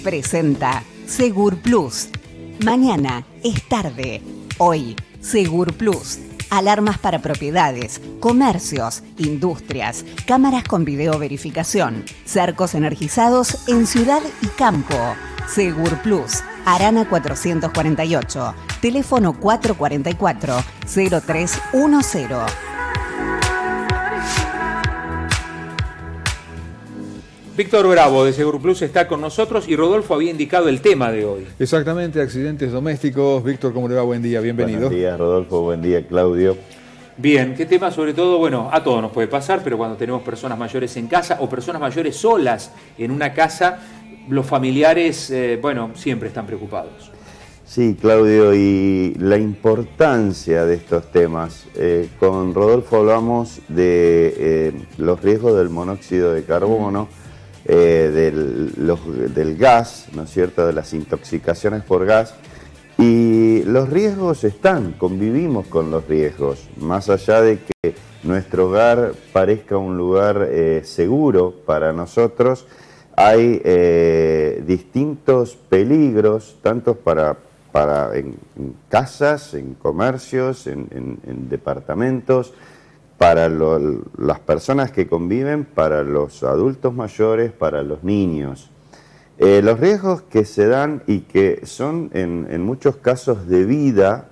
presenta Segur Plus. Mañana es tarde. Hoy, Segur Plus. Alarmas para propiedades, comercios, industrias, cámaras con video verificación, cercos energizados en ciudad y campo. Segur Plus. Arana 448. Teléfono 444-0310. Víctor Bravo de Segur Plus está con nosotros y Rodolfo había indicado el tema de hoy. Exactamente, accidentes domésticos. Víctor, ¿cómo le va? Buen día, bienvenido. Buenos días, Rodolfo. Buen día, Claudio. Bien, ¿qué tema? Sobre todo, bueno, a todos nos puede pasar, pero cuando tenemos personas mayores en casa o personas mayores solas en una casa, los familiares, bueno, siempre están preocupados. Sí, Claudio, y la importancia de estos temas. Con Rodolfo hablamos de los riesgos del monóxido de carbono, del gas, ¿no es cierto?, de las intoxicaciones por gas. Y los riesgos están, convivimos con los riesgos, más allá de que nuestro hogar parezca un lugar seguro para nosotros, hay distintos peligros, tanto en casas, en comercios, en departamentos, para las personas que conviven, para los adultos mayores, para los niños. Los riesgos que se dan y que son en muchos casos de vida,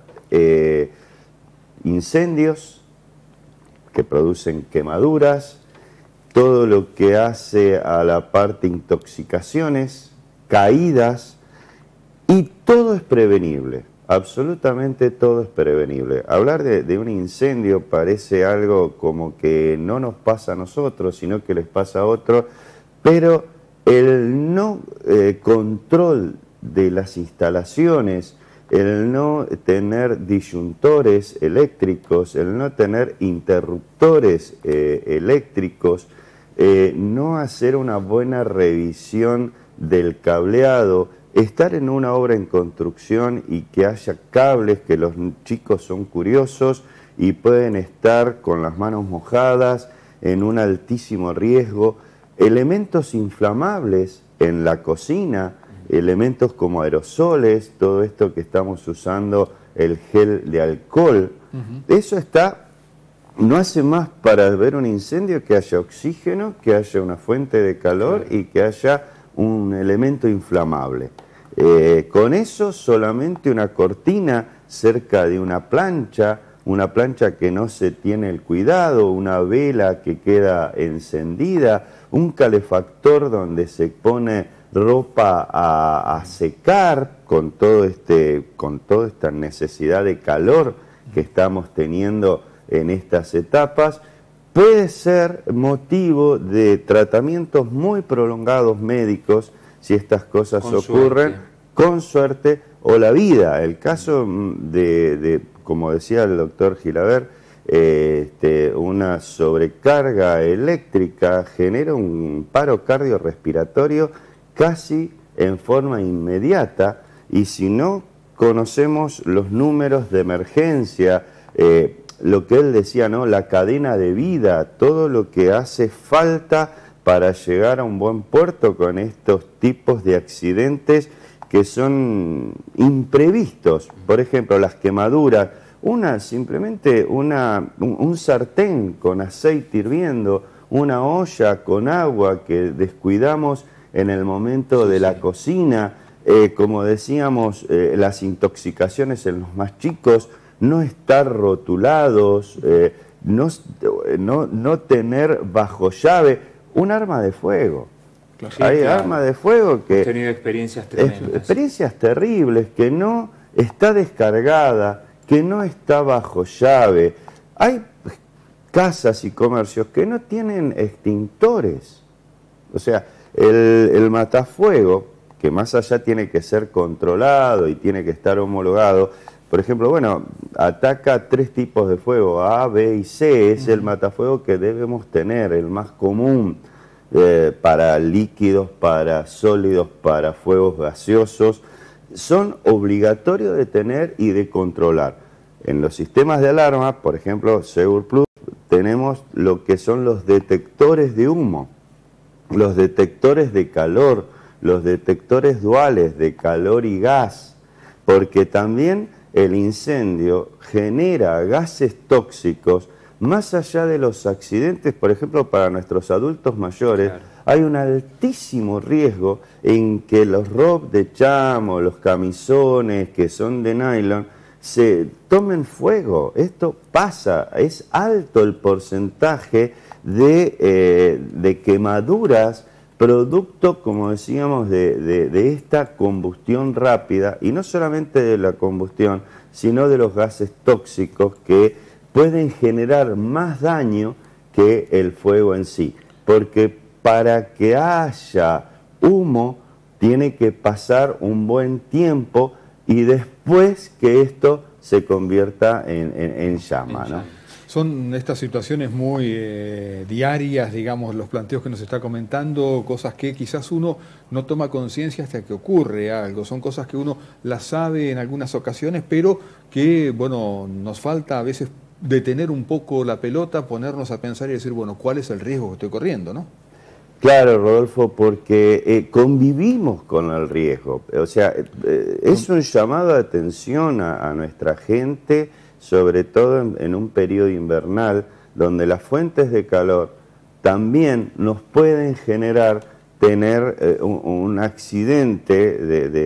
incendios que producen quemaduras, todo lo que hace a la parte intoxicaciones, caídas, y todo es prevenible, absolutamente todo es prevenible. Hablar de un incendio parece algo como que no nos pasa a nosotros, sino que les pasa a otros, pero el no control de las instalaciones, el no tener disyuntores eléctricos, el no tener interruptores eléctricos, no hacer una buena revisión del cableado, estar en una obra en construcción y que haya cables, que los chicos son curiosos y pueden estar con las manos mojadas en un altísimo riesgo, elementos inflamables en la cocina, elementos como aerosoles, todo esto que estamos usando, el gel de alcohol, eso está, no hace más para ver un incendio que haya oxígeno, que haya una fuente de calor y que haya un elemento inflamable. Con eso solamente una cortina cerca de una plancha que no se tiene el cuidado, una vela que queda encendida, un calefactor donde se pone ropa a secar con toda esta necesidad de calor que estamos teniendo en estas etapas, puede ser motivo de tratamientos muy prolongados médicos si estas cosas ocurren, con suerte, o la vida. El caso como decía el doctor Gilaber, una sobrecarga eléctrica genera un paro cardiorrespiratorio casi en forma inmediata, y si no conocemos los números de emergencia, lo que él decía, ¿no?, la cadena de vida, todo lo que hace falta para llegar a un buen puerto con estos tipos de accidentes que son imprevistos. Por ejemplo, las quemaduras, simplemente un sartén con aceite hirviendo, una olla con agua que descuidamos en el momento de la cocina, como decíamos, las intoxicaciones en los más chicos, no estar rotulados, no tener bajo llave. Un arma de fuego. Sí, hay armas de fuego que... He tenido experiencias tremendas. Experiencias terribles, que no está descargada, que no está bajo llave. Hay casas y comercios que no tienen extintores. O sea, el matafuego, que más allá tiene que ser controlado y tiene que estar homologado, por ejemplo, bueno, ataca 3 tipos de fuego, A, B y C, es el matafuego que debemos tener, el más común, para líquidos, para sólidos, para fuegos gaseosos. Son obligatorios de tener y de controlar. En los sistemas de alarma, por ejemplo, Segur Plus, tenemos lo que son los detectores de humo, los detectores de calor, los detectores duales de calor y gas, porque también el incendio genera gases tóxicos más allá de los accidentes. Por ejemplo, para nuestros adultos mayores, claro, hay un altísimo riesgo en que los robes de chamo, los camisones que son de nylon, se tomen fuego. Esto pasa, es alto el porcentaje de quemaduras producto, como decíamos, de esta combustión rápida, y no solamente de la combustión, sino de los gases tóxicos que pueden generar más daño que el fuego en sí, porque para que haya humo tiene que pasar un buen tiempo y después que esto se convierta en llama, ¿no? Son estas situaciones muy diarias, digamos, los planteos que nos está comentando, cosas que quizás uno no toma conciencia hasta que ocurre algo, son cosas que uno las sabe en algunas ocasiones, pero que, bueno, nos falta a veces detener un poco la pelota, ponernos a pensar y decir, bueno, ¿cuál es el riesgo que estoy corriendo, no? Claro, Rodolfo, porque convivimos con el riesgo. O sea, es un llamado de atención a nuestra gente, sobre todo en un periodo invernal, donde las fuentes de calor también nos pueden generar tener un accidente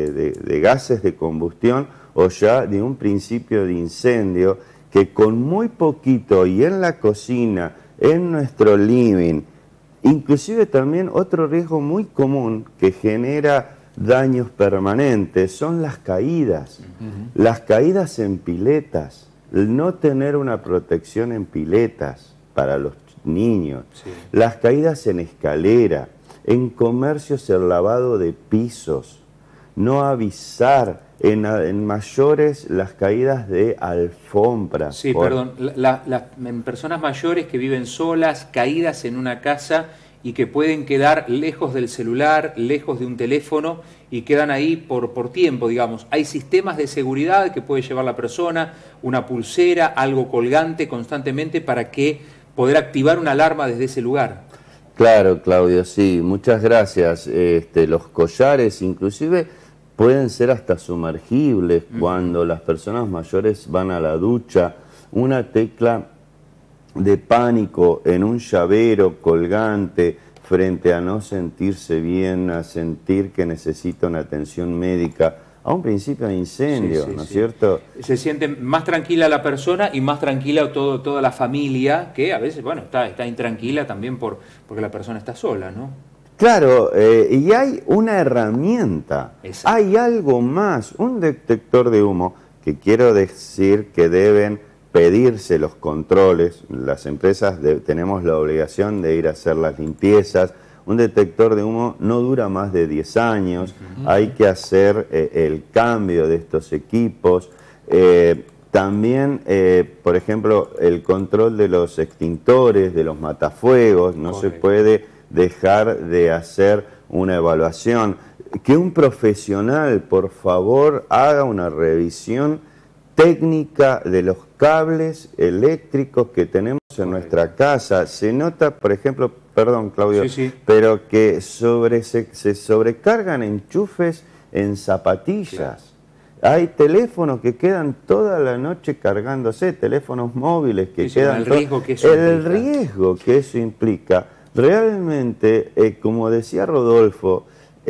de gases de combustión o ya de un principio de incendio que con muy poquito y en la cocina, en nuestro living, inclusive también otro riesgo muy común que genera daños permanentes son las caídas. Las caídas en piletas, el no tener una protección en piletas para los niños, las caídas en escalera, en comercios el lavado de pisos, no avisar, en mayores las caídas de alfombras. Sí, perdón, en personas mayores que viven solas, caídas en una casa y que pueden quedar lejos del celular, lejos de un teléfono y quedan ahí por tiempo, digamos. Hay sistemas de seguridad que puede llevar la persona, una pulsera, algo colgante constantemente para que poder activar una alarma desde ese lugar. Claro, Claudio, sí, muchas gracias. Los collares inclusive pueden ser hasta sumergibles cuando las personas mayores van a la ducha. Una tecla de pánico en un llavero colgante frente a no sentirse bien, a sentir que necesita una atención médica, a un principio de incendio, ¿no es cierto? Se siente más tranquila la persona y más tranquila toda la familia, que a veces, bueno, está intranquila también porque la persona está sola, ¿no? Claro, y hay una herramienta, hay algo más, un detector de humo, que quiero decir que deben pedirse los controles. Las empresas tenemos la obligación de ir a hacer las limpiezas. Un detector de humo no dura más de 10 años, hay que hacer el cambio de estos equipos. También, por ejemplo, el control de los extintores, de los matafuegos, no se puede dejar de hacer una evaluación. Que un profesional, por favor, haga una revisión técnica de los cables eléctricos que tenemos en nuestra casa. Se nota, por ejemplo, perdón, Claudio, pero que se sobrecargan enchufes en zapatillas. Hay teléfonos que quedan toda la noche cargándose, teléfonos móviles que quedan... El riesgo que eso implica. Realmente, como decía Rodolfo,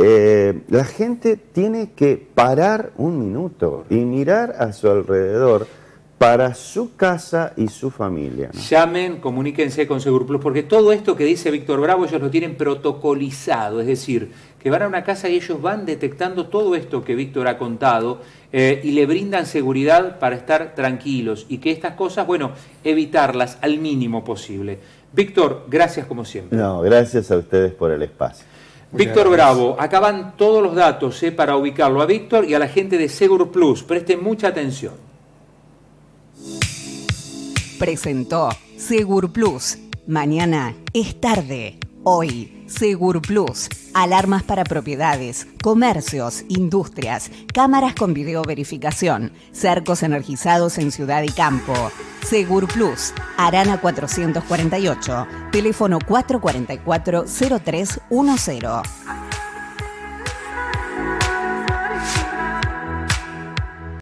la gente tiene que parar un minuto y mirar a su alrededor para su casa y su familia, ¿no? Llamen, comuníquense con Segur Plus, porque todo esto que dice Víctor Bravo ellos lo tienen protocolizado, es decir, que van a una casa y ellos van detectando todo esto que Víctor ha contado y le brindan seguridad para estar tranquilos y que estas cosas, bueno, evitarlas al mínimo posible. Víctor, gracias como siempre. No, gracias a ustedes por el espacio. Víctor Bravo, acá van todos los datos para ubicarlo a Víctor y a la gente de Segur Plus. Presten mucha atención. Presentó Segur Plus. Mañana es tarde. Hoy, Segur Plus. Alarmas para propiedades, comercios, industrias, cámaras con videoverificación, cercos energizados en ciudad y campo. Segur Plus. Arana 448. Teléfono 444-0310.